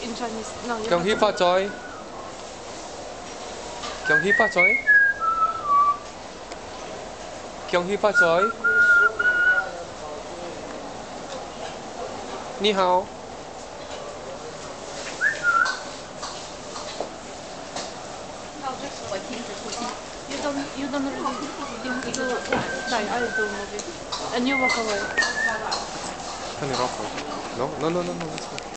in Chinese. No, you Kyung have hee to- fa choi. Kyung hee fa choi. Kyung hee fa choi. Ni hao. You don't really, you have to, like, I do maybe. And you walk away. Turn it off. No, no, no, no, no. Let's go.